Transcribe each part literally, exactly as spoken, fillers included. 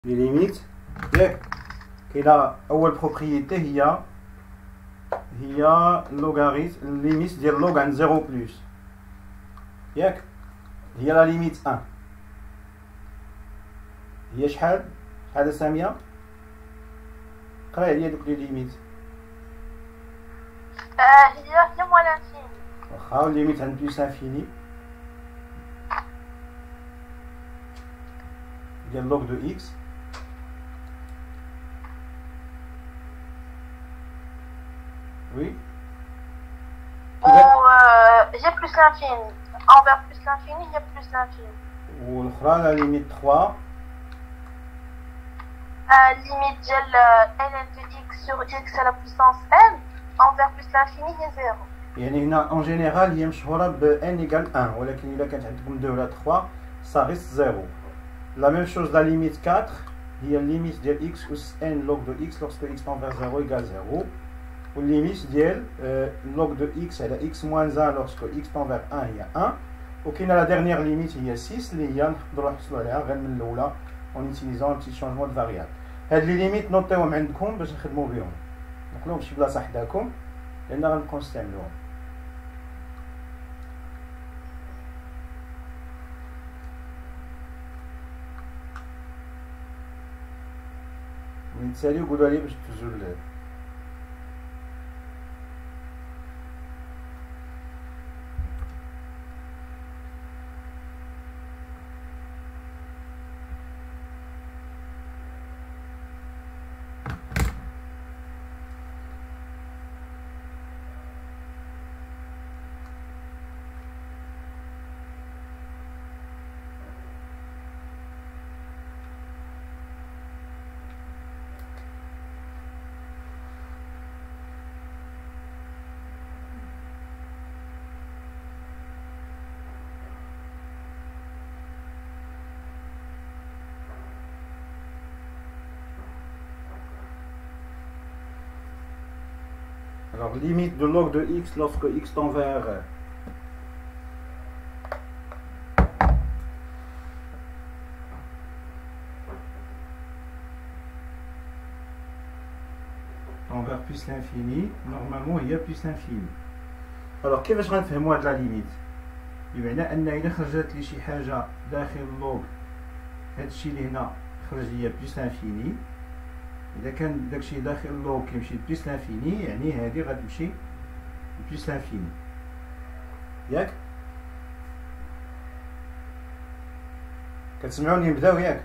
لي ليميت ياك كاينه اول بروبريتي هي هي اللوغاريتم الليميت ديال لوغ عند زيرو بلس ياك هي لا ليميت واحد هي شحال شحال ساميه قراي عليا دوك لي ليميت اه هي هي موال انفيني واخا الليميت عند بلس انفيني ديال لوغ دو اكس oui ou euh, j'ai plus l'infini envers plus l'infini il y a plus l'infini والاخرى لا ليميت ثلاثة euh, limite ديال ln de x sur x à la puissance n envers plus l'infini هي zéro يعني هنا اون جينيرال هي مشهوره ب n égale واحد ولكن الا كانت عندكم اثنين ولا ثلاثة ça reste zéro. La même chose la limite quatre هي limite ديال x اس n log de x lorsque x tend vers zéro égale zéro. والليميت ديال log de x على x moins واحد lorsque x tend vers واحد هي واحد. وكاينه لا ديرنيير ليميت هي ستة اللي هي نقدروا نحصلوا عليها غير من الاولى اون utilisant un petit changement de variable. هاد لي ليميت نوطيوهم عندكم باش نخدموا بهم نقولوهم في شي بلاصه حداكم لان غنبقاو نستعملوهم. من تساليو قولوا لي باش تفوزوا ل Alors, limite de log de x lorsque x tend vers tend vers plus l'infini, normalement il y a plus l'infini. Alors, كيفاش غنفهموا هاد لا ليميت؟ بمعنى ان الا خرجت لي شي حاجه داخل اللوغ هادشي اللي هنا خرج ليا بلس انفيني، إذا كان داكشي داخل اللوغ كيمشي بلس لانفيني يعني هادي غتمشي بلس لانفيني ياك؟ كتسمعوني نبداو ياك؟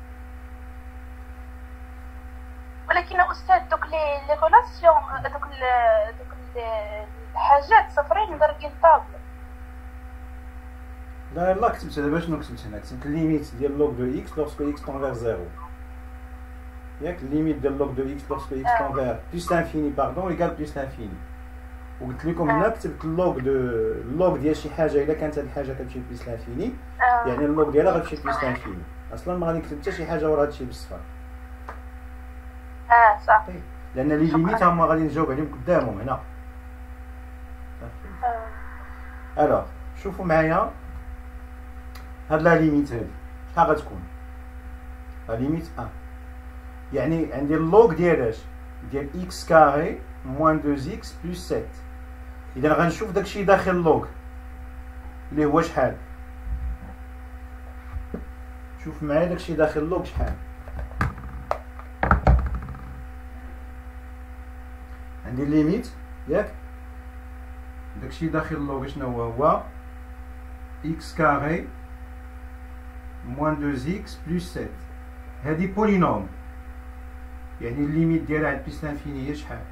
ولكن استاذ دوك لي لي ريلاسيون دوك دوك الحاجات صفرين مدرجين طابل. لا يلاه كتبت دابا شنو كتبت هنا؟ كتبت ليميت ديال لوغ دو اكس لوغسكو اكس طون فيغ زيرو ياك limite de log de x lorsque x tend vers plus l'infini pardon égale plus l'infini. وقلت لكم هنا كتبت log de log ديال شي حاجه الا كانت هاد الحاجه كتمشي بلس لانفيني يعني اللوغ ديالها غتمشي بلس لانفيني. اصلا ما غادي نكتب حتى شي حاجه ورا هادشي بالصفر. اه صح لان لي ليميت هما غادي نجاوب عليهم قدامهم هنا. الوغ شوفوا معايا هاد لا ليميت هادي شحال غتكون؟ لا ليميت واحد يعني عندي اللوغ ديال اش؟ ديال اكس كاري موان دو اكس بلس سبعة. اذا غنشوف داكشي داخل اللوغ اللي هو شحال؟ شوف معايا داكشي داخل اللوغ شحال؟ عندي الليميت ياك؟ داكشي داخل اللوغ شنو هو؟ هو اكس كاري موان دو اكس بلس سبعة. هادي بولينوم يعني الليميت ديالها عند بلس لانفيني هي شحال؟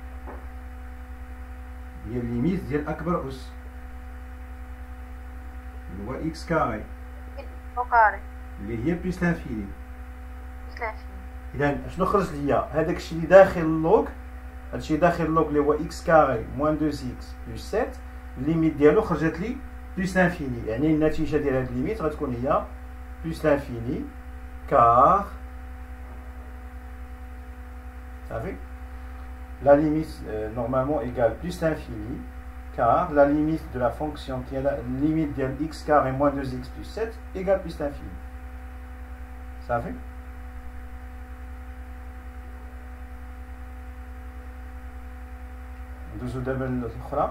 هي الليميت ديال اكبر اس اللي هو اكس كاري كاري اللي هي بلس لانفيني. بلس لانفيني اذا شنو خرج ليا؟ هذاك الشيء اللي داخل اللوغ هادشي داخل اللوغ اللي هو اكس كاري موان دو اكس بلس سبعة الليميت ديالو خرجت لي بلس لانفيني يعني النتيجه ديال هاد الليميت غتكون هي بلس لانفيني كار صافي. La limite euh, normalement égale plus l'infini car la limite de la fonction qui est la limite de x carré moins deux x plus sept égale plus l'infini. Ça fait ندوزو دابا للأخرى.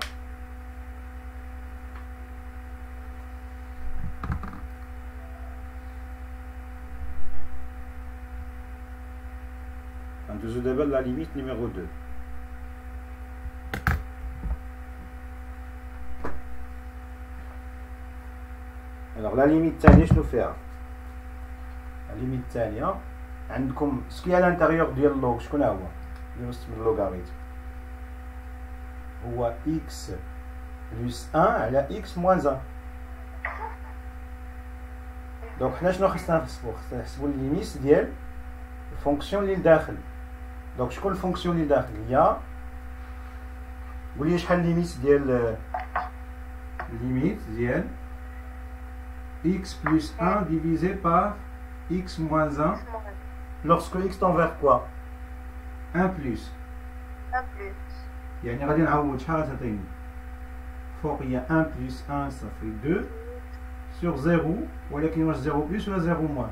ندوزو دابا لا ليميت نيميرو دو. الوغ لا ليميت الثانية شنو فيها؟ لا ليميت الثانية عندكم سكي على الانتيريور ديال اللوغ شكون هو؟ اللي وسط من اللوغاريتم هو إكس بلس واحد على إكس موان واحد. دونك حنا شنو خصنا نحسبو؟ خصنا نحسبو الليميت ديال الفونكسيون اللي لداخل. دونك شكون الفونكسيون اللي داخل؟ هي قولي شحال الليميت ديال الليميت ديال x plus un divisé par x moins un lorsque x tend vers quoi? un plus. un plus. يعني غادي نعوض شحال غتعطيني؟ فوق هي un plus un صافي deux sur zéro، ولكن واش zéro plus ولا zéro moins؟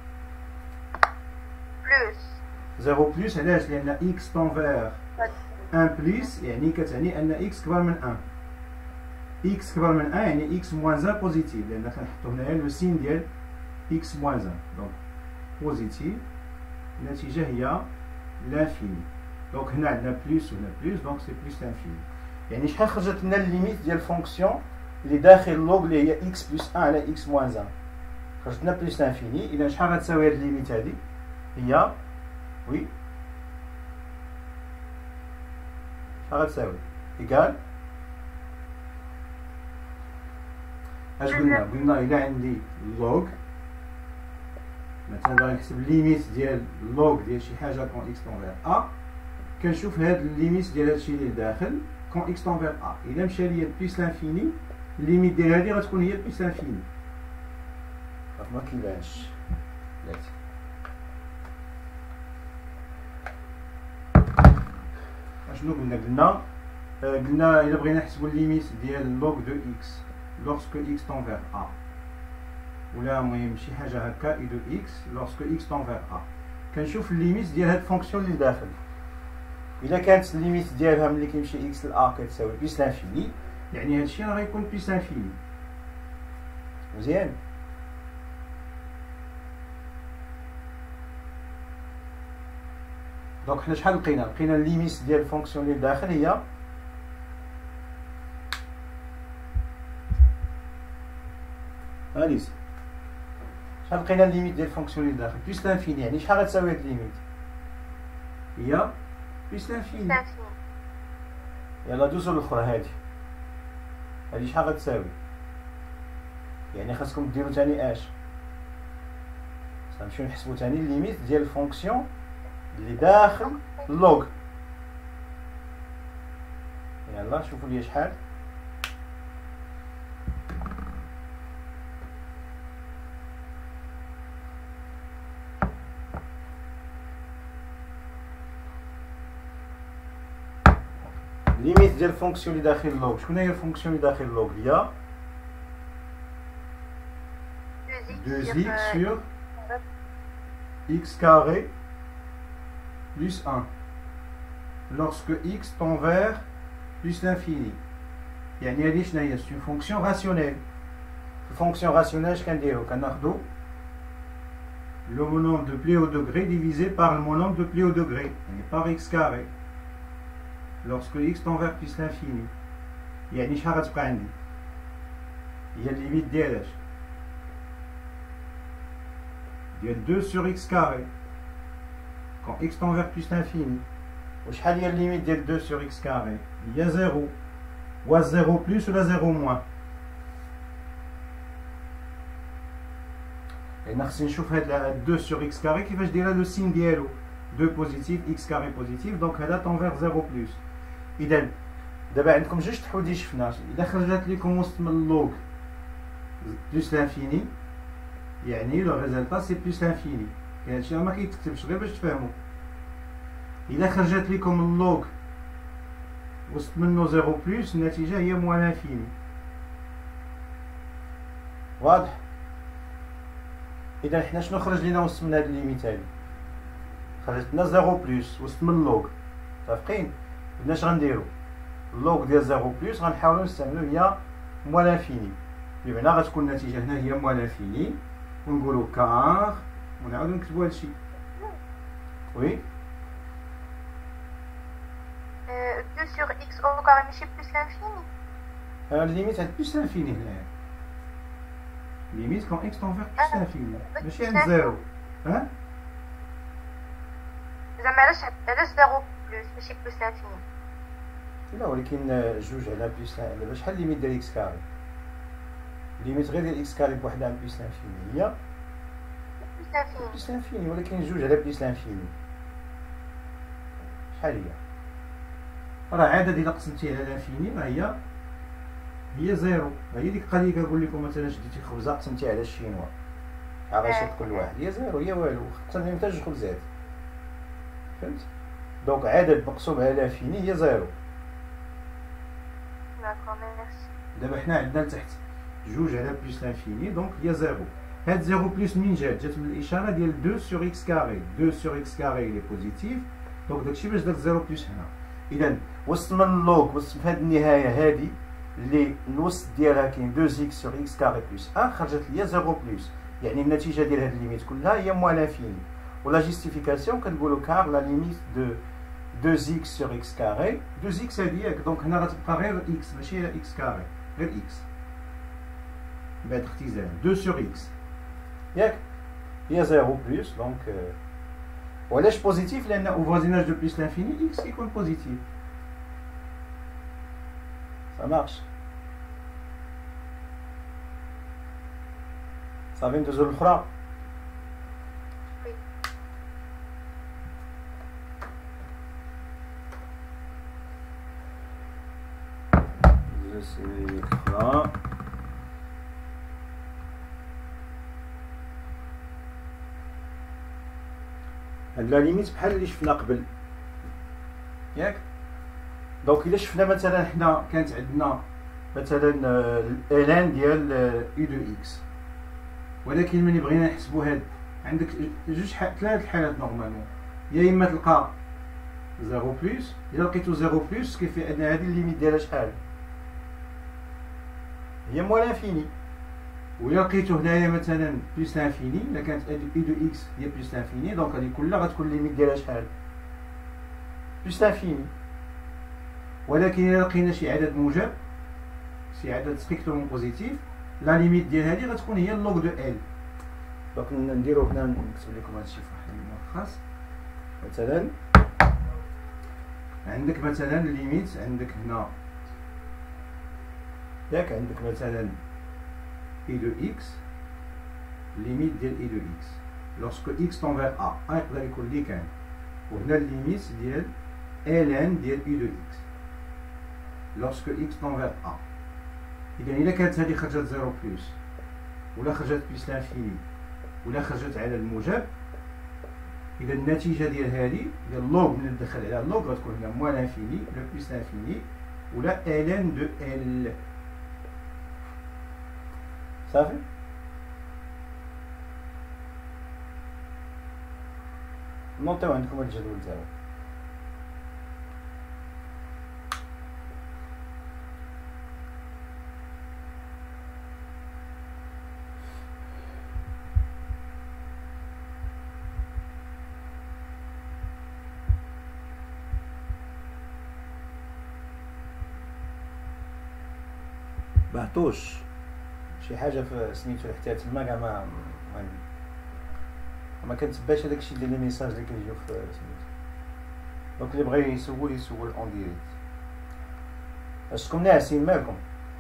plus. zéro plus علاش؟ لأن x tend vers un plus يعني كتعني أن x كبر من واحد. x كبر من واحد يعني x moins واحد بوزيتيف، لأن كنحطو هنايا لو سين ديال x moins واحد. دونك بوزيتيف، النتيجة هي لانفيني. دونك هنا عندنا بلس وهنا بلس، دونك سي بلس لانفيني. يعني شحال خرجت لنا الليميت ديال الفونكسيون اللي داخل اللوغ اللي هي x بلس واحد على x moins واحد؟ خرجت لنا بلس لانفيني. إذا شحال غتساوي هاد الليميت هادي؟ هي وي شحال غتساوي؟ إيكال اش قلنا؟ قلنا إلا عندي لوغ مثلا باغي نحسب الليميت ديال اللوغ ديال شي حاجة كون إكس طون فيغ أ، كنشوف هاد الليميت ديال هادشي اللي داخل كون إكس طون فيغ أ. إلا مشى ليا بليس لانفيني الليميت ديال هادي غتكون هي بليس لانفيني. ما كيبانش بلاتي. اشنو قلنا؟ قلنا قلنا إلا بغينا نحسبو الليميت ديال لوغ دو إكس lorsque x tend vers a، ولا المهم شي حاجه هكا اي دو x lorsque x tend vers a، كنشوف الليميت ديال هاد الفونكسيون اللي داخل. الا كانت الليميت ديالها ملي كيمشي x ل a كتساوي بلس لانفيني، يعني هادشي راه غيكون بلس لانفيني. مزيان. دونك حنا شحال لقينا؟ لقينا الليميت ديال الفونكسيون اللي داخل هي هانيس. شحال لقينا الليميت ديال الفونكسيون اللي داخل؟ بلس لانفيني. يعني شحال غتساوي هاد الليميت؟ هي بلس لانفيني. يلا دوزو الاخرى. هادي هادي شحال غتساوي؟ يعني خاصكم ديرو تاني اش؟ غنمشيو نحسبو تاني الليميت ديال الفونكسيون اللي داخل اللوغ. يلا شوفوا لي شحال. ليميت ديال الفونكسيون اللي داخل اللوغ. شكون هي الفونكسيون اللي داخل اللوغ؟ هي deux x sur x carré plus un lorsque x tend vers plus l'infini. يعني هادي شنو هي؟ سي فونكسيون راسيونيل. في فونكسيون راسيونيل اش كنديرو؟ كناخدو لو مونوم دو بلي او دوغري ديفيزي بار المونوم دو بلي او دوغري، يعني بار x carré lorsque x tend vers plus l'infini. يعني شحال غتبقى عندي؟ هي الليميت ديال اش؟ ديال deux sur x carré quand x tend vers plus l'infini. وشحال هي الليميت ديال deux sur x carré؟ هي زيرو. واش زيرو بلس ولا زيرو موان؟ لأن خصني نشوف هاد deux sur x carré كيفاش دايره لو سين ديالو. deux بوزيتيف x carré بوزيتيف، دونك هذا tend vers زيرو بلس. إذا دابا عندكم جوج تحودي شفنا. إذا خرجت لكم وسط من اللوغ بلس لانفيني يعني لو ريزلتا سي بلس لانفيني. كاين هادشي ما كيتكتبش غير باش تفهموا. إذا خرجت لكم اللوغ وسط منو زيرو بلس النتيجة هي موان لانفيني. واضح؟ إذا حنا شنو خرج لينا وسط من هاد الليميت هادي؟ خرجت لنا زيرو بلس وسط من اللوغ. متفقين؟ إذا اش غنديرو؟ لوغ ديال زيرو بلس غنحاولو نستعملو هي موال انفيني، بمعنى غتكون النتيجة هنا هي موال انفيني ونقولو كار ونعاودو نكتبو هادشي. وي deux sur x au carré ماشي plus l'infini. الليميت عند بلس لانفيني هنايا، ليميت كون اكس تنفيغ بلس لانفيني ماشي عند زيرو. ها زعما علاش علاش زيرو بلس ماشي بلس l'infini؟ لا ولكن جوج على بلس دابا شحال ليميت ديال اكس كاري؟ ليميت غير ديال اكس كاري بوحدها عند بلس لانفيني هي بلس l'infini. بلس لانفيني، ولكن جوج على بلس لانفيني شحال هي؟ راه عدد الا قسمتيه على لانفيني راه هي هي زيرو. هي ديك القضيه كنقول لكم مثلا شديتي خبزه قسمتيها على الشينوا عا غيشد كل واحد هي زيرو، هي والو، قسمتيهم حتى جوج خبزات، فهمت؟ دونك عدد مقسوم على لانفيني هي زيرو. داكور ميرسي. دابا حنا عندنا لتحت جوج على بلس لانفيني دونك هي زيرو. هاد زيرو بلس منين جات؟ جات من الاشاره ديال دو سور اكس كاري، دو سور اكس كاري لي بوزيتيف، دونك داكشي باش داك زيرو بلس هنا. اذا وسط من اللوغ وسط في هاد النهايه هادي اللي الوسط ديالها كاين دو اكس سور اكس كاري بلس واحد خرجت ليا زيرو بلس، يعني النتيجه ديال هاد الليميت كلها هي موال انفيني. ولا جيستيفيكاسيون كنقولوا كار لا ليميت دو دو اكس سور اكس كاري، دو اكس هادي ياك، دونك هنا غتبقى غير اكس ماشي اكس كاري، غير اكس بعد اختزال دو سور اكس ياك هي زيرو بلس. دونك وعلاش بوزيتيف؟ لان او فوازيناج دو بلس لانفيني اكس كيكون بوزيتيف. Ça marche. صافي ندوزو للأخرى. ندوزو للأخرى. هاد لا ليميت بحال اللي شفنا قبل ياك. دونك الا شفنا مثلا حنا كانت عندنا مثلا الان ديال اي دو اكس، ولكن ملي بغينا نحسبوا هاد عندك جوج حال ثلاث الحالات نورمالمون، يا اما تلقى زيرو بلس، الا لقيتو زيرو بلس كيفي ان هادي الليميت ديالها شحال هي موال انفيني، وإلا لقيتو هنايا مثلا بلس لانفيني، الا كانت اي دو اكس هي بلس لانفيني دونك هادي كلها غتكون الليميت ديالها شحال بلس لانفيني. ولكن الا لقينا شي عدد موجب، شي عدد ستريكتومون بوزيتيف، لا ليميت ديال هذه غتكون هي اللوغ دو ال. دونك نديرو هنا نكتب لكم هادشي في واحد الملخص. مثلا عندك مثلا ليميت، عندك هنا ياك عندك مثلا اي دو اكس، ليميت ديال اي دو اكس لوrsque اكس تنفيغ ا، ا يقدر يكون لي كان، وهنا الليميت ديال ln ديال اي دو اكس lorsque x tend vers a. إذا إلا كانت هذه خرجت زيرو بلس، ولا خرجت بلس لانفيني، ولا خرجت على الموجب، إذا النتيجة ديال هذه ديال لوغ من ندخل على اللوغ غتكون هنا موال لانفيني ولا بلس لانفيني ولا ln دو ال. صافي؟ نوطيو عندكم هاد الجدول تاعو. بعطوش شي حاجه في سميتو حتى تما كاع ما ما ما كنتباش هذاك الشيء ديال لي ميساج اللي كيجيو في سميتو. دونك اللي بغى يسول يسول اون ديريكت. اشكم ناعسين مالكم؟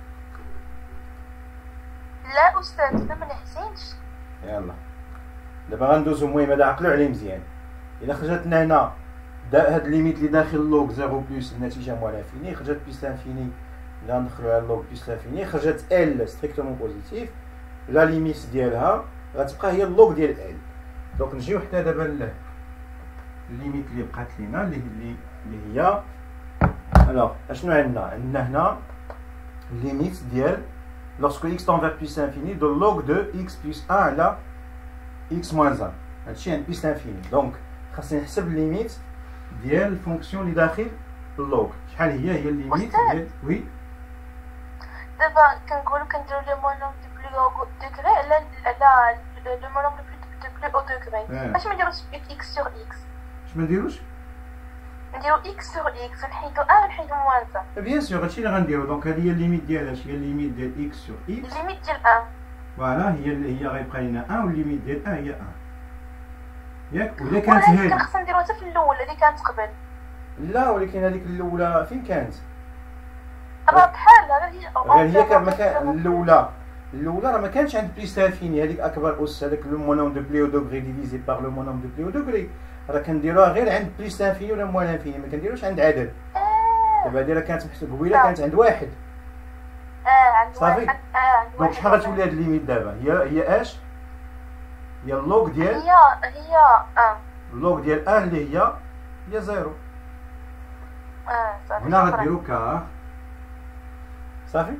لا استاذ ما منعسينش. يلا دابا غندوزو. المهم هذا عقلو عليه مزيان. الا خرجت لنا هنا هاد الليميت اللي داخل اللوغ زيرو بلس النتيجه موال انفيني، خرجت بلس لانفيني لا ندخلو على اللوغ بلس لانفيني، خرجت ال ستريكتومون بوزيتيف، لا ليميت ديالها غتبقى هي اللوغ ديال ال. دونك نجيو حتى دابا الليميت اللي بقات لينا اللي اللي اللي هي الوغ اشنو عندنا؟ عندنا هنا الليميت ديال lorsque x tend vers plus l'infini de log de x plus un على x moins un. هادشي عند plus l'infini. دونك خاصني نحسب الليميت ديال الفونكسيون اللي داخل اللوغ شحال هي هي الليميت ديال وي دابا كنقولوا كنديرو لو مونوم دو بلو او دوغري على على لو مونوم دو بلو او دوغري باش ما نديروش اكس سور اكس اش ما نديروش نديرو اكس سور اكس ونحيدو ان ونحيدو موان ان بيان سور هادشي اللي غنديرو دونك هادي هي الليميت ديال اش هي الليميت ديال اكس سور اكس الليميت ديال ان فوالا هي اللي هي غيبقى لنا ان والليميت ديال ان هي ان ياك ولا كانت هادي كان خصنا نديروها حتى في الاول اللي كانت قبل لا ولكن هذيك الاولى فين كانت راه بحالها هي غير هي كان مكان الاولى الاولى راه ما كانش عند بليس انفيني هذيك اكبر اس هذاك لو مونوم دو بلي او دوغري ديفيزي بار لو مونوم دو بلي او دوغري راه كنديروها غير عند بليس انفيني ولا موان انفيني ما كنديروش عند عدد دابا هادي راه كانت محسوبه قبيله كانت عند واحد اه عند صافي واحد اه عند دونك شحال غتولي هاد الليميت دابا هي هي اش هي اللوغ ديال هي هي اه اللوغ ديال ان اللي هي هي زيرو اه صافي هنا غديرو كار صافي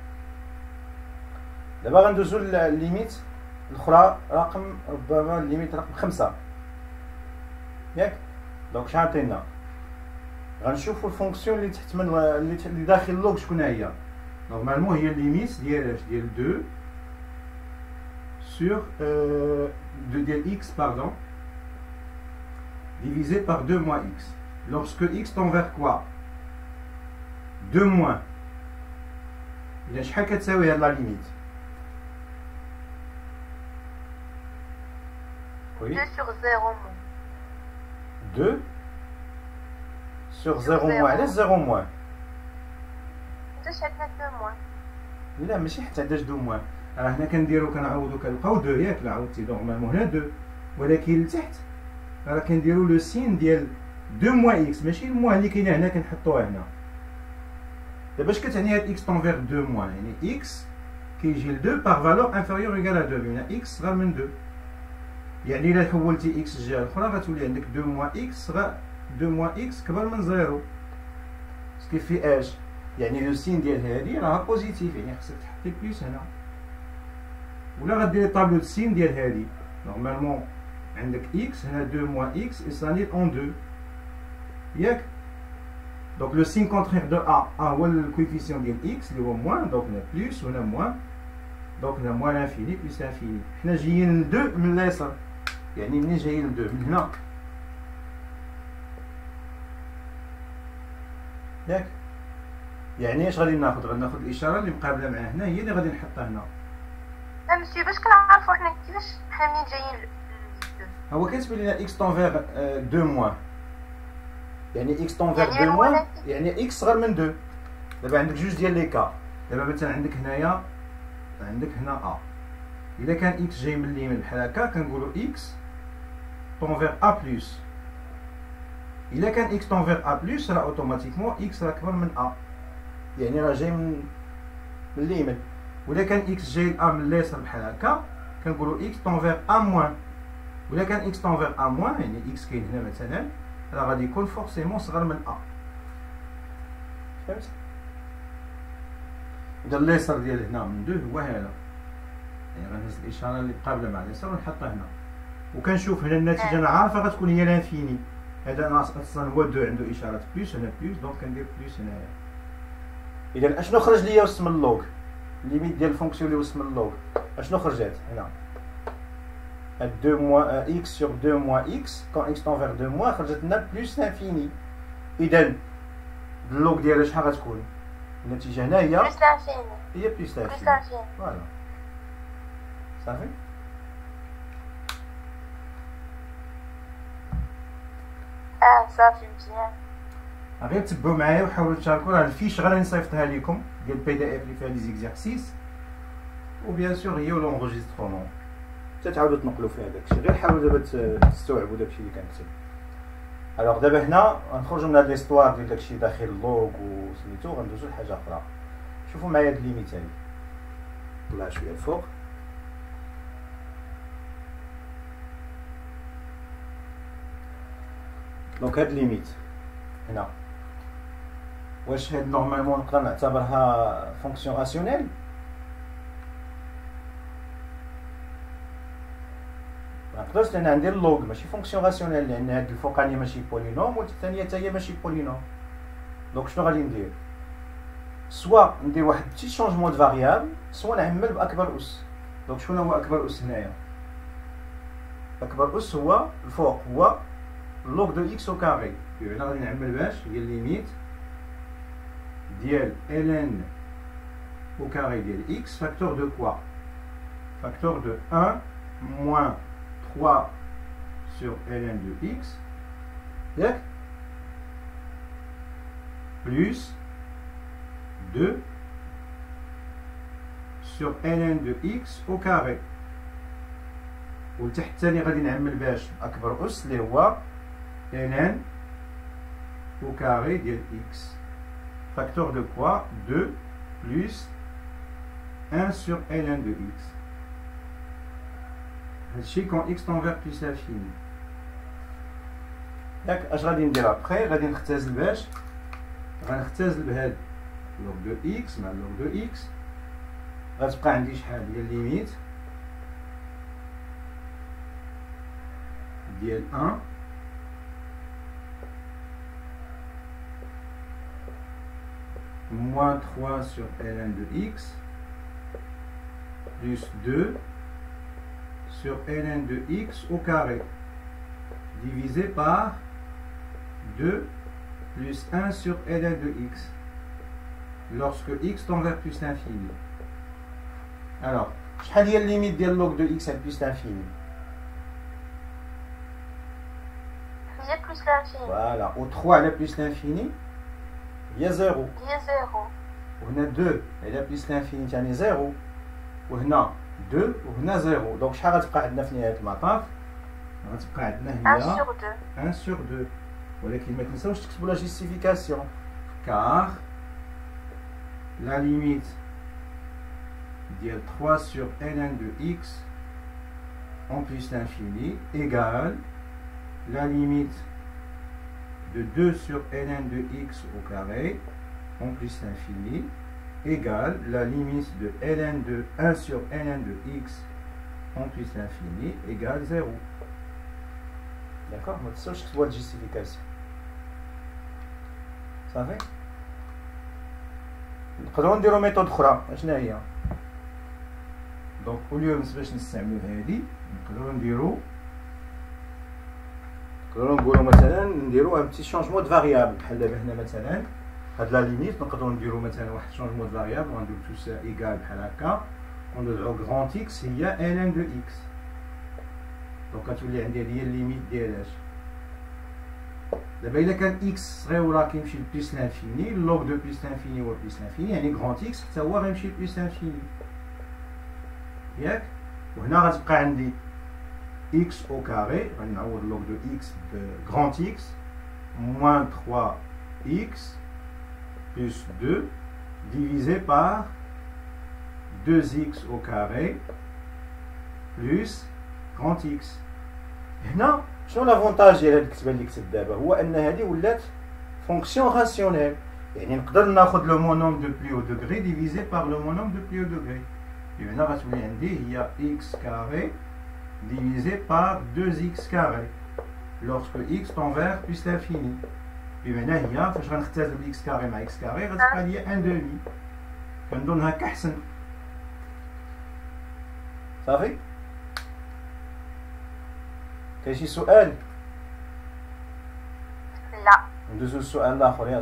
دابا غندوزو للليميت الاخرى رقم ربما الليميت رقم خمسة ياك دونك شحال عطينا غنشوفو الفونكسيون اللي تحت من اللي داخل اللوغ شكون هي نورمالمون هي الليميت ديال اش ديال deux sur euh, de ديال x pardon divisé par deux moins x lorsque x tend vers quoi deux moins إذا شحال كتساوي هاد لا ليميت oui deux sur zéro moins deux sur zéro moins علاش zéro moins حيتاش عندنا deux moins لا ماشي حتى عنداش دو موان راه هنا كنديرو كنعوضو كنلقاو دو ياك لا عوضتي نورمالمون هنا دو ولكن لتحت راه كنديرو لو سين ديال دو موان اكس ماشي الموان اللي كاينه هنا كنحطوها هنا دابا اش كتعني هاد اكس طون فيغ دو موان يعني اكس كيجي ل دو باغ فالور انفيريور ايكال ا دو هنا اكس صغر من دو يعني الا حولتي اكس الجهه الاخرى غتولي عندك دو موان اكس صغر دو موان اكس كبر من زيرو سكي في اش يعني لو سين ديال هادي راه بوزيتيف يعني خصك تحطي بليس هنا ولا غديري طابلو د السين ديال هادي نورمالمون عندك اكس هنا دو موان اكس يساني اون دو ياك دونك لو سين كونترير دو ا ا هو الكويفيسيون ديال اكس اللي هو موان دونك هنا بليس وهنا موان دونك هنا موان انفيني بليس انفيني حنا جايين ل دو من اليسار يعني منين جايين ل دو من هنا ياك يعني اش غادي ناخذ غناخذ الاشاره اللي مقابله مع هنا هي اللي غادي نحطها هنا لا ماشي باش كنعرفوا حنا كيفاش حنا منين جايين هو كتبان لنا اكس طون فيغ دو موان يعني اكس طون فيغ دو موان يعني اكس صغر من دو دابا عندك جوج ديال لي كا دابا مثلا عندك هنايا عندك هنا ا الا كان اكس جاي من اليمين بحال هكا كنقولوا اكس طون فيغ ا بلس الا كان اكس طون فيغ ا بلس راه اوتوماتيكمون اكس راه كبر من ا يعني راه جاي من من اليمين ولا كان اكس جاي ا من اليسار بحال هكا كنقولوا اكس طون فيغ ا موان ولا كان اكس طون فيغ ا موان يعني اكس كاين هنا مثلا راه غادي يكون فورسيمون صغر من ا فهمت اذا اليسار ديال هنا من دو هو هذا يعني غنهز الاشاره اللي قابله مع اليسار ونحطها هنا وكنشوف هنا النتيجه انا عارفه غتكون هي لانفيني هذا انا اصلا هو دو عنده اشاره بلس هنا بلس دونك كندير بلس هنايا اذا اشنو خرج ليا وسط من اللوغ ليميت ديال الفونكسيون اللي وسط من اللوغ اشنو خرجت هنا هاد deux moins x sur deux moins x quand x tend vers deux moins خرجت لنا بلس انفيني اذا اللوغ ديالها شحال غتكون النتيجه هنا هي بلس لانفيني هي بلس بلس انفيني لانفيني فوالا صافي اه صافي مزيان غير تبعوا معايا وحاولوا تشاركوا راه الفيش غادي نصيفطها لكم ديال البي دي اف اللي فيها لي زيكزارسيس و بيان سور هي لونجيسترمون حتى تعاودوا تنقلوا فيها داكشي غير حاولوا دابا تستوعبوا داكشي اللي كنكتب الوغ دابا هنا غنخرجوا من هاد ليستوار ديال داكشي داخل اللوغ وسميتو غندوزو لحاجه اخرى شوفوا معايا هاد الليميت هادي طلع شويه الفوق دونك هاد ليميت هنا واش هاد نورمالمون نقدر نعتبرها فونكسيون راسيونيل ما نقدرش لان عندي اللوغ ماشي فونكسيون راسيونيل لان هاد الفوقانيه ماشي بولينوم والثانيه حتى هي ماشي بولينوم دونك شنو غادي ندير؟ سوا ندير واحد بتي شونجمون د فاريابل، سوا نعمل باكبر اس. دونك شكون هو اكبر اس هنايا؟ اكبر اس هو الفوق هو لوغ دو اكس او كاري. هنا غادي نعمل باش هي الليميت ديال ln au carré ديال x facteur de quoi? Facteur de un moins trois sur ln de x, ياك؟ plus deux sur ln de x au carré. والتحت الثاني غادي نعمل باش اكبر اس اللي هو ln au carré ديال x. Facteur de quoi? deux plus un sur ln de x. هادشي quand x tend vers plus l'infini. ياك اش غادي ندير ابخي؟ غادي نختزل باش غنختزل بهاد لوغ دو x مع لوغ دو x. غتبقى عندي شحال هي الليميت ديال un moins trois sur ln de x plus deux sur ln de x au carré divisé par deux plus un sur ln de x lorsque x tend vers plus l'infini. Alors, شحال هي الليميت ديال log de x à plus l'infini? هي plus l'infini. Voilà, au trois على plus l'infini هي زيرو. هي زيرو. وهنا deux على plus l'infini يعني زيرو. وهنا deux وهنا زيرو. دونك شحال غتبقى عندنا في نهاية المطاف؟ غتبقى عندنا هي un sur deux. un sur deux. ولكن ما تنساوش تكتبوا لا justification car la limite ديال trois sur ln de x en plus l'infini égale la limite de deux sur ln de x au carré en plus l'infini égale la limite de ln de un sur ln de x en plus l'infini égale zéro. D'accord? ما تنساوش تكتبوا la justification. صافي؟ نقدروا نديروا ميثود اخرى. اشنا هي؟ دونك اليوم باش نستعملوا هذه نقدروا نديروا نقدروا نقولوا مثلا نديروا ان بتي شونجمون د فاريابل بحال دابا هنا مثلا هاد لا ليميت نقدروا نديروا مثلا واحد شونجمون د فاريابل ونديرو تو سا ايكال بحال هكا ونديرو غران اكس هي ln دو اكس. دونك غتولي عندي هذه هي الليميت ديال اش دابا الا كان اكس صغيره كيمشي لبليس لانفيني لوغ دو بليس لانفيني هو بليس لانفيني يعني غران اكس حتى هو غيمشي لبليس لانفيني ياك. وهنا غتبقى عندي x au carré غادي نعوض log de x de grand x moins trois x plus deux divisé par deux x au carré plus grand x. هنا شنو لافونتاج ديال هاد الكتابه اللي كتبت دابا؟ هو ان هذه ولات فونكسيون راسيونيل، يعني نقدر ناخذ لو مونوم دو بلي او دوغري ديفيزي بار لو مونوم دو بلي او دوغري. هنا غتولي عندي هي x carré divisé par deux x carré lorsque x tend vers plus l'infini. بما هي فاش غنختزل ب x carré مع x carré غتبقى لي un demi. كنظن هكا احسن. صافي؟ كاين شي سؤال؟ لا. ندوزو للسؤال الاخر يلا.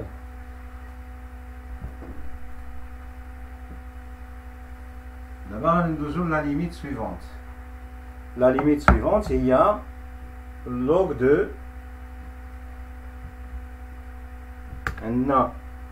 D'abord, nous avons la limite suivante. La limite suivante, il y a log de un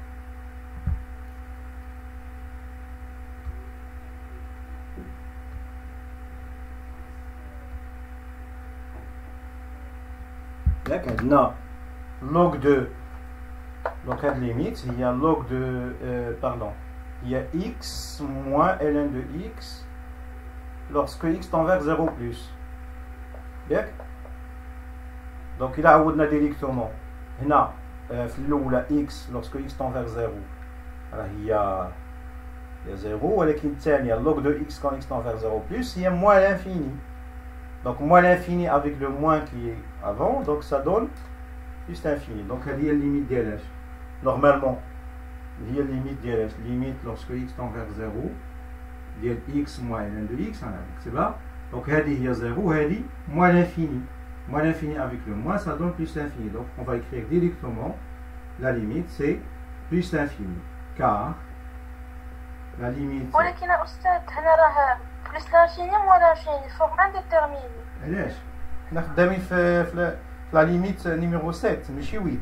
Là, log de donc la limite, il y a log de euh, pardon. Il y a x moins ln de x lorsque x tend vers zéro plus. Bien. Donc il a عودنا directement. هنا في الأولى x lorsque x tend vers zéro. راه هي هي zéro ولكن الثانية log de x quand x tend vers zéro plus هي moins l'infini. Donc moins l'infini avec le moins qui est avant, donc ça donne plus l'infini. Donc هذه هي الليميت ديال اش؟ normalement هي الليميت ديال ليميت lorsque x tend vers zéro ديال x moins ln de x انا نكتبها. donc هذه هي zéro وهذه moins l'infini. moins l'infini avec le moins ça donne plus l'infini. donc on va écrire directement la limite c'est plus l'infini car la limite. ولكن يا أستاذ هنا راه plus l'infini moins l'infini forme indéterminée. علاش؟ حنا خدامين في في لا ليميت نيميرو سبعة ماشي ثمانية.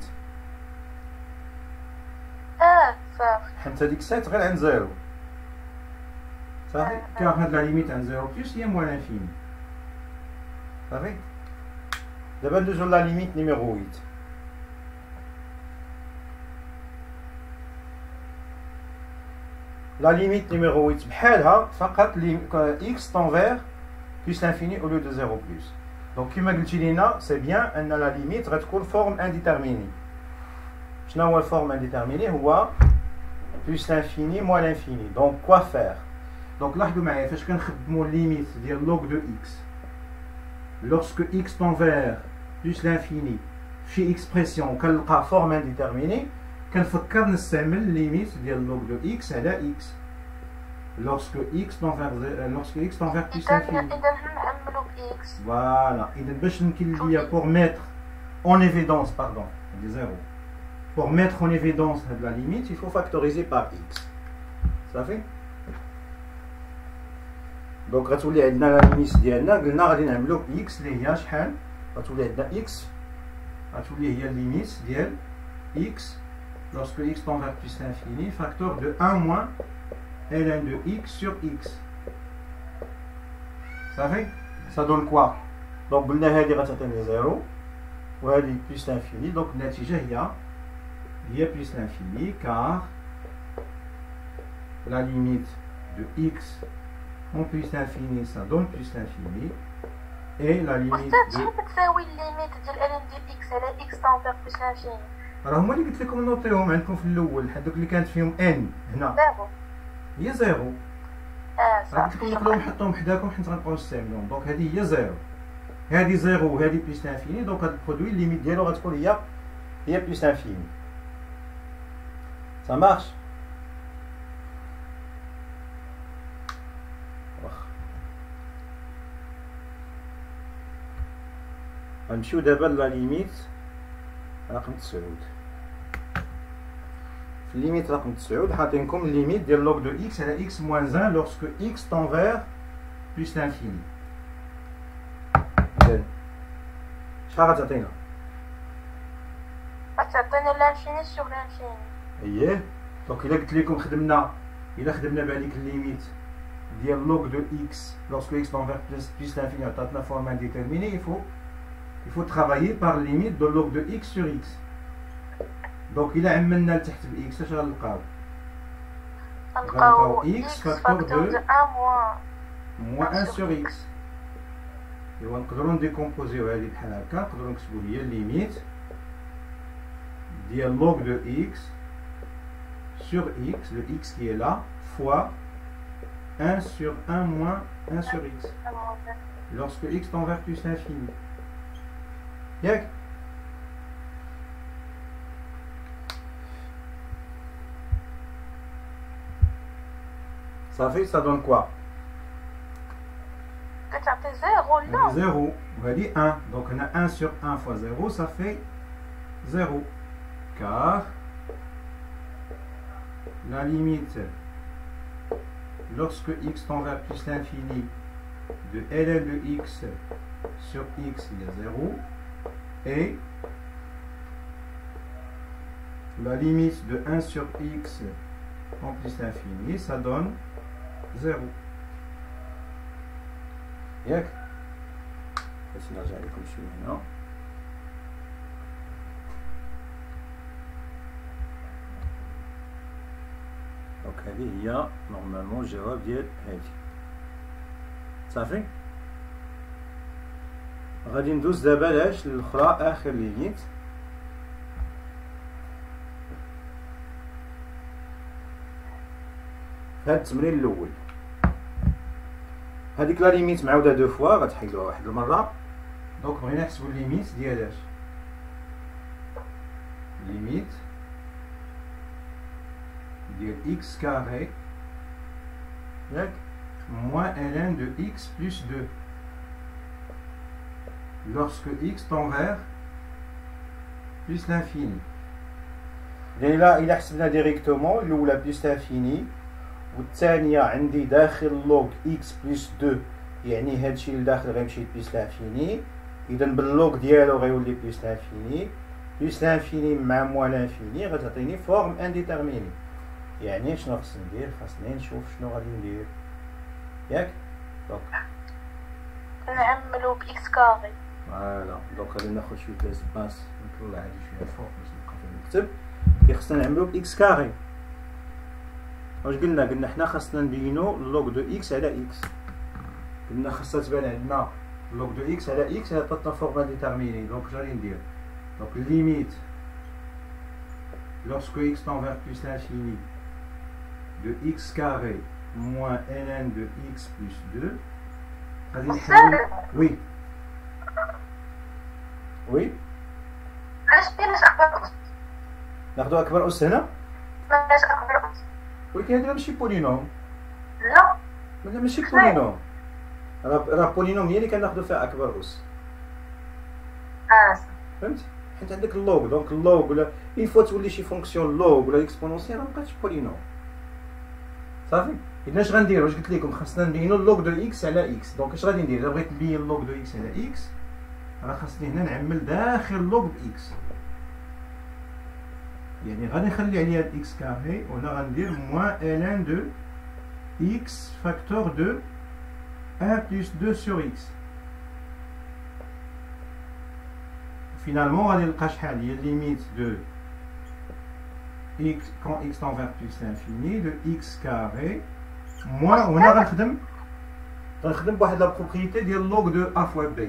اه صافي. حيت هذيك سبعة غير عند زيرو. صافي كار هاد لا ليميت عند زيرو بلس هي موان لانفيني. صافي دابا ندوزو لا ليميت نيميرو ثمانية. لا ليميت نيميرو ثمانية بحالها فقط x tend vers plus l'infini au lieu de zéro plus. donc كما قلتي لينا سي بيان ان لا ليميت غتكون فورم انديتيرميني. شنو هو الفورم انديتيرميني؟ هو plus l'infini moins l'infini. donc quoi faire؟ donc لاحظوا معايا فاش كنخدموا ليميت ديال log de x lorsque x tend vers plus l'infini في اكسبريسيون كنلقى فورم انديتيرميني كنفكر نستعمل ليميت ديال log de x على x lorsque x tend vers lorsque x tend vers plus l'infini. إذا نعملو ب x. voilà إذا باش نمكن ليا pour mettre en évidence pardon zéro pour mettre en évidence la limite il faut factoriser par x. ça fait donc غتولي عندنا لا ليميت ديالنا قلنا غادي نعملو ب x اللي هي شحال؟ غتولي عندنا x غتولي هي الليميت ديال x lorsque x tend vers plus l'infini facteur de un moins ln de x sur x. ça fait ça donne quoi؟ donc قلنا هذه غتعطيني زيرو وهذه plus l'infini. donc النتيجة هي هي plus l'infini car la limite de x en plus l'infini ça donne plus l'infini et la limite de. أستاذ شحال تساوي الليميت ديال ln ديال x على x tend vers plus l'infini؟ راه هما اللي قلت لكم نوطيهم عندكم في الاول هذوك اللي كانت فيهم n هنا زيرو. هي زيرو. اه راه قلت لكم نقدروا نحطوهم حداكم حيت غنبقاو نستعملوهم. دونك هذه هي زيرو هذه زيرو وهذه بليس لانفيني. دونك هذا البرودوي الليميت ديالو غتكون هي هي بليس لانفيني. ça marche. غنمشيو دابا لا ليميت رقم تسعود. في الليميت رقم تسعود حاطينكم الليميت ديال log de x على x moins un lorsque x tend vers plus l'infini. إذن شحال غتعطينا؟ غتعطينا لانفيني سور لانفيني. اييه. دونك إلا قلت لكم خدمنا إلا خدمنا بهاديك الليميت ديال log de x lorsque x tend vers plus, plus l'infini عطاتنا forme indéterminée. il faut il faut travailler par limite de log de x sur x. donc إلا عملنا لتحت ب x اش غنلقاو؟ غنلقاو x facteur de moins un sur x. ايوا نقدروا نديكومبوزيو هذه بحال هكا. نقدروا نكتبوا هي ليميت ديال log de x sur x, le x qui est là, fois un sur un moins un sur x. Lorsque x tend vers plus l'infini. ياك؟ Ça fait, ça donne quoi? كتعطي زيرو لا؟ zéro. وهذه un. Donc on a un sur un fois zéro, ça fait zéro. Car la limite lorsque x tend vers plus l'infini de ln de x sur x il y a zéro et la limite de un sur x en plus l'infini ça donne zéro. ياك؟ بس نرجع لكم شويه هنا. دونك هذه هي نورمالمون الجواب ديال هذه. صافي. غادي ندوز دابا لاش للاخرى اخر ليميت. هاد التمرين الاول هذيك لا ليميت معاوده دو فوا غتحيدوها واحد المره. دونك بغينا نحسبوا الليميت ديال اش؟ ليميت ديال x carré ياك moins ln de x plus deux lorsque x tend vers plus l'infini. إلا إلا حسبنا ديريكتومون الأولى بلس لانفيني والثانية عندي داخل لوغ إكس بلس دو، يعني هادشي اللي داخل غيمشي بلس لانفيني، إذا باللوغ ديالو غيولي بلس لانفيني، بلس لانفيني مع موان لانفيني غتعطيني فورم انديتيرميني. يعني شنو خصني ندير؟ خاصني نشوف شنو غادي ندير ياك. دونك نعملو بإكس كاري. فوالا دونك غادي ناخد شوية لاسباس نطلع هادي شوية فوق باش نبقى فين نكتب. كي خصنا نعملو بإكس كاري، واش قلنا؟ قلنا حنا خاصنا نبينو لوغ دو إكس على إكس، قلنا خاصها تبان عندنا لوغ دو إكس على إكس هي عطاتنا فورم انديتيرميني. دونك اش غادي ندير؟ دونك ليميت lorsque x tend vers plus l'infini de x carré moins ln de x plus deux. غادي نحاول. وي وي علاش بيناش أكبر أس؟ ناخدو أكبر أس هنا؟ ماش أكبر أس؟ ولكن هادي ماشي بولينوم. لا لا ماشي بولينوم، راه راه بولينوم هي اللي كناخدو فيها أكبر أس. اه فهمت؟ حيت عندك اللوغ، دونك اللوغ ولا اون فوا تولي شي فونكسيون لوغ ولا اكسبونونسيال راه مبقاتش بولينوم. صافي. إذا اش غندير؟ واش قلت لكم خاصنا نبينو لوغ دو إكس على إكس. دونك اش غادي ندير؟ إلا بغيت نبين لوغ دو إكس على إكس راه خاصني هنا نعمل داخل لوغ بإكس، يعني غادي نخلي عليها الإكس كاري وهنا غندير موان ln دو إكس فاكتور دو واحد بلس deux sur x. Finalement غادي نلقى شحال هي ليميت دو x quand x tend vers plus l'infini de x carré moins وهنا غنخدم غنخدم بواحد لا بروبريتي ديال لوغ دو ا فوا بي.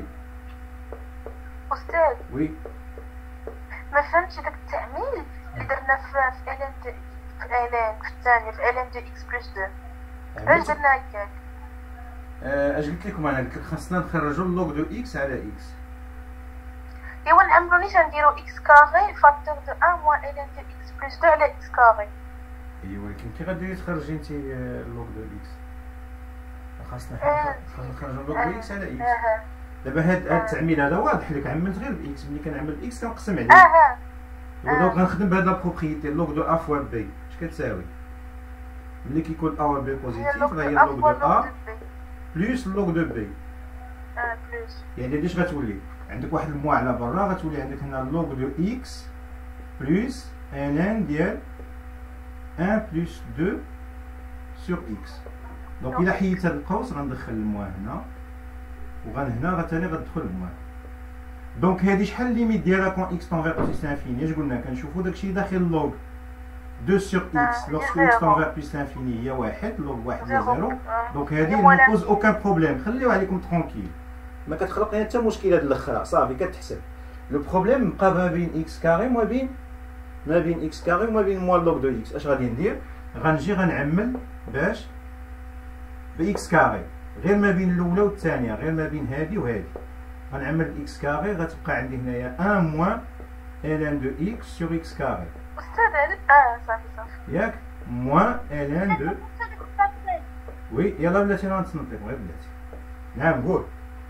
أستاذ وي ما فهمتش داك التعميل اللي درنا في في إلين دو في إلين في الثانية في إلين دو إكس بلس دو. علاش درنا هكاك؟ اش قلت لكم انا؟ قلت لك خاصنا نخرجو اللوغ دو اكس على اكس. ايوا نعملو نيش نديرو إكس كاري فاكتور دو واحد موان إلين دو إكس بلس دو على إكس كاري. ايوا ولكن كي غاديري تخرجي انت اللوغ دو اكس؟ خاصنا خاصنا نخرجو اللوغ دو اكس على اكس. دابا هاد هاد التعميل هذا واضح لك، عملت غير باكس. ملي كنعمل اكس كنقسم عليه. اها ودونك غنخدم بهاد لا بروبريتي لوغ دو ا فوا بي. اش كتساوي؟ ملي كيكون ا و بي بوزيتيف راه هي لوغ دو ا بلس لوغ دو بي. اه بلس يعني ديش غتولي عندك واحد الموا على برا، غتولي عندك هنا لوغ دو اكس بلس ln ديال واحد بلس deux sur x. دونك الا حيدت هاد القوس غندخل الموا هنا وغن هنا غتاني غتدخل الموا. دونك هادي شحال ليميت ديالها كون اكس طون فيغ بلس لانفيني؟ اش قلنا؟ كنشوفو داكشي داخل لوغ deux sur x lorsque x tend vers plus l'infini هي واحد، لوغ واحد هي زيرو. دونك هادي ما بوز اوكان بروبليم، خليو عليكم ترونكيل، ما كتخلق لنا حتى مشكل هاد الاخرى. صافي كتحسب. لو بروبليم بقى ما بين اكس كاري ما بين ما بين اكس كاري وما بين موان لوغ دو اكس. اش غادي ندير؟ غنجي غنعمل باش باكس كاري غير ما بين الاولى والثانيه، غير ما بين هادي وهادي غنعمل اكس كاري، غتبقى عندي هنايا واحد موان ln دو اكس سور اكس كاري. أستاذ اه صافي صافي ياك موان ln دو. وي يلا بلاتي راه نتنطق غير بلاتي. نعم قول.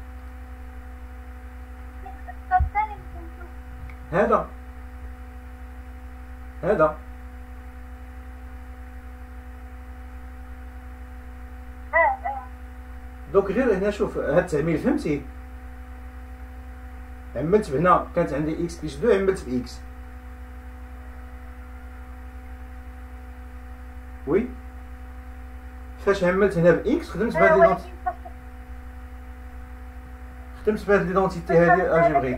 هذا هذا دوك غير هنا شوف هاد التعميل فهمتي؟ عملت هنا كانت عندي اكس بلس دو، عملت باكس. وي فاش عملت هنا باكس خدمت بهاد ليدونتيتي، خدمت بهاد ليدونتيتي هادي الجبريك.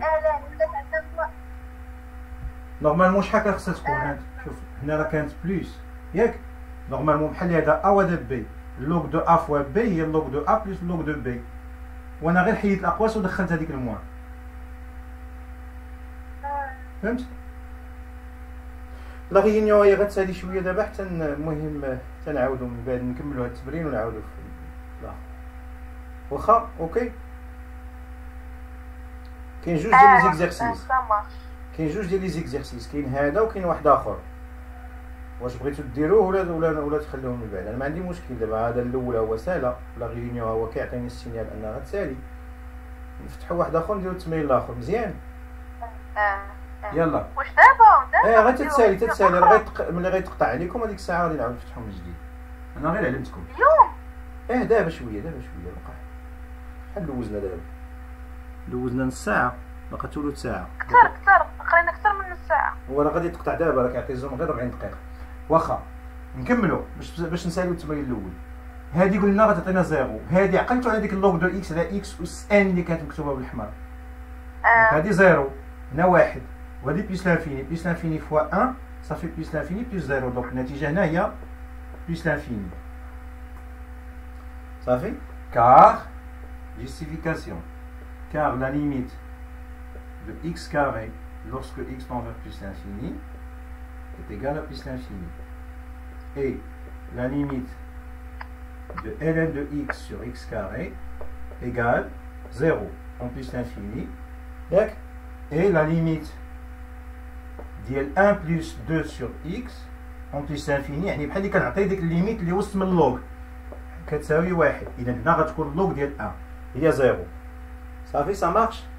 نورمالمون شحال كان خصها تكون؟ هاد شوف هنا راه كانت بلس ياك، نورمالمون بحال هذا ا و د بي، لوغ دو ا فوا بي هي لوغ دو ا بلس لوغ دو بي، وانا غير حيدت الاقواس ودخلت هذيك الموان. فهمت؟ لا غيونيون هي غتسالي شويه دابا حتى المهم تنعاودو من بعد نكملو هاد التمرين ونعاودو في لا واخا. اوكي كاين جوج ديال لي زيكزارسيس، كاين جوج ديال لي زيكزارسيس، كاين هذا وكاين واحد اخر. واش بغيتو ديروه ولا ولا ولا تخلوه من بعد. انا ما عندي مشكل دابا، هذا الاول هو ساهله، لا غيونيون هو كيعطيني السينيال انها غتسالي، نفتحوا واحد اخر نديرو التمرين الاخر مزيان. اه يلا واش دابا دابا ايه غير تتسالي تتسالي راه غيتق... ملي غيتقطع عليكم هذيك الساعه غادي نعاود نفتحو من جديد. انا غير علمتكم اليوم. ايه دابا شويه دابا شويه بقى بحال دوزنا دابا دوزنا نص ساعه باقا ثلث ساعه كثر كثر قرينا اكثر من نص ساعه. هو راه غادي يتقطع دابا، راه كيعطي زوم غير أربعين دقيقه. واخا نكملوا باش باش نساليو التمرين الاول. هادي قلنا غتعطينا زيرو، هادي عقلتوا على ديك اللوغ دو اكس على اكس اس ان اللي كانت مكتوبه بالحمر. اه هادي زيرو هنا واحد، وهادي بليس لانفيني، بليس لانفيني فوا واحد صافي بليس لانفيني بليس زيرو، دونك النتيجه هنا هي بليس لانفيني. صافي كار justification car la limite de x carré lorsque x tend vers plus l'infini est égale à plus l'infini, et la limite de ln de x sur x carré égale zéro en plus l'infini, et la limite ديال un plus deux sur x en plus l'infini، يعني بحال اللي كنعطي ديك الليميت اللي وسط من اللوغ كتساوي واحد، اذا هنا غتكون اللوغ ديال واحد هي زيرو. صافي سا مارش.